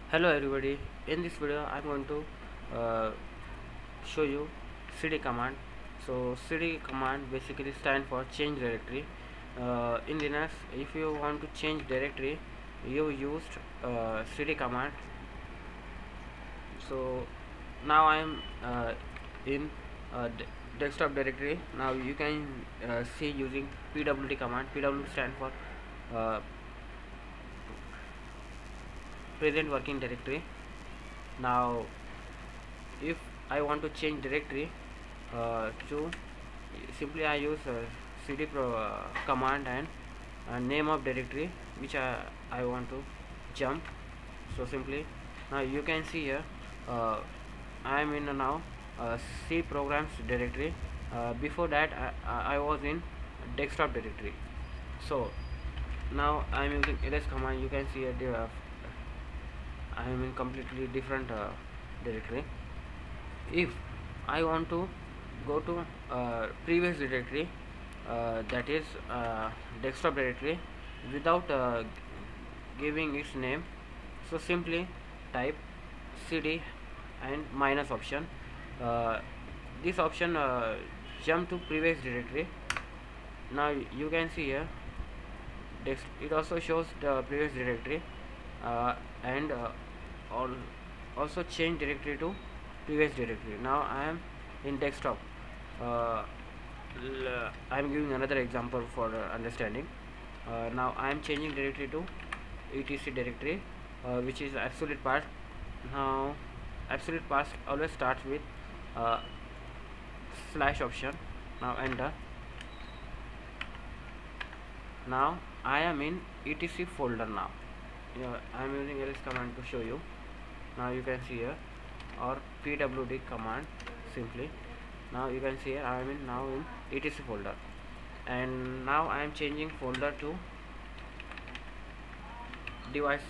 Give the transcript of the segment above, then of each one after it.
Hello everybody, in this video I'm going to uh, show you cd command. So cd command basically stand for change directory. In Linux, if you want to change directory, you used cd command. So now I am in desktop directory. Now you can see using pwd command. Pwd stand for uh, present working directory. Now if I want to change directory to simply I use cd command and name of directory which I want to jump. So simply now you can see here uh, I am in now C programs directory. Before that I was in desktop directory. So now I am using ls command. You can see here I am in completely different directory. If I want to go to previous directory, that is desktop directory, without giving its name, so simply type cd and minus option. uh, this option jump to previous directory. Now you can see here it also shows the previous directory, uh, and all also change directory to previous directory. Now I am in desktop. uh, I am giving another example for understanding. Now I am changing directory to etc directory, which is absolute path. Now absolute path always starts with uh, slash option. Now enter. Now I am in etc folder. Now I am using ls command to show you. Now you can see here, or pwd command simply. Now you can see here I am in now in etc folder, and now I am changing folder to device,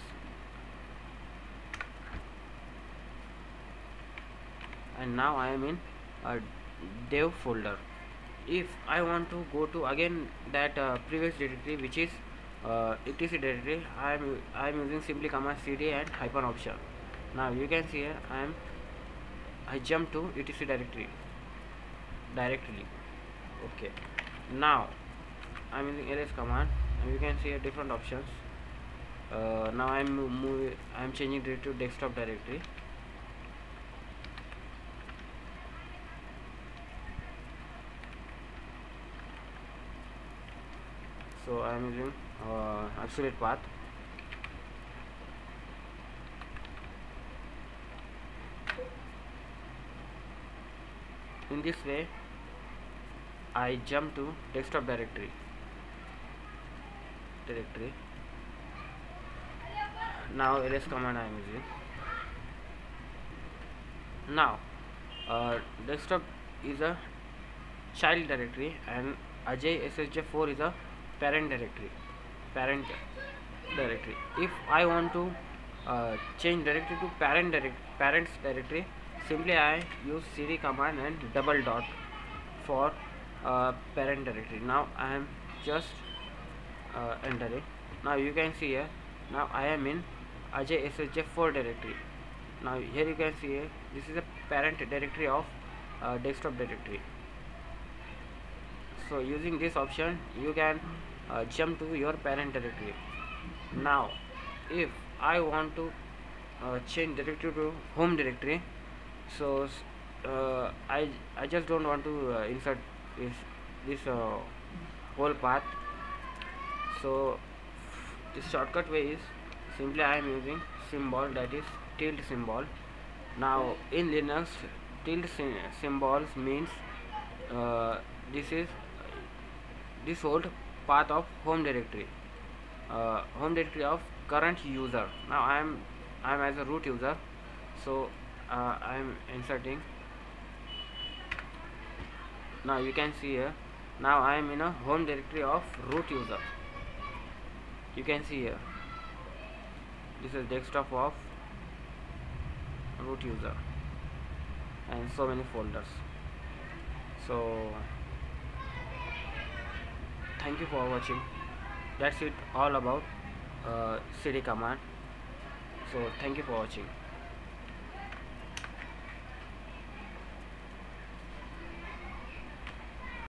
and now I am in a dev folder. If I want to go to again that previous directory which is etc directory, I am using simply command cd and hyphen option. Now you can see here I jump to etc directory directly. Okay, now I'm using ls command, and you can see here different options. Now I'm changing it to desktop directory. So I am using absolute path. In this way I jump to desktop directory. Now ls command I am using. Now desktop is a child directory, and Ajay SSJ4 is a parent directory. If I want to change directory to parents directory, simply I use cd command and double dot for parent directory. Now I am just entering. Now you can see here, now I am in Ajay SSJ4 directory. Now here you can see here, this is a parent directory of desktop directory. So using this option you can jump to your parent directory. Now if I want to change directory to home directory, so I just don't want to insert this whole path. So the shortcut way is simply I am using symbol, that is tilde symbol. Now in Linux, tilde symbols means this is this old path of home directory of current user. Now I am as a root user, so I am inserting. Now you can see here, now I am in a home directory of root user. You can see here, this is desktop of root user, and so many folders. So thank you for watching. That's it all about cd command. So thank you for watching.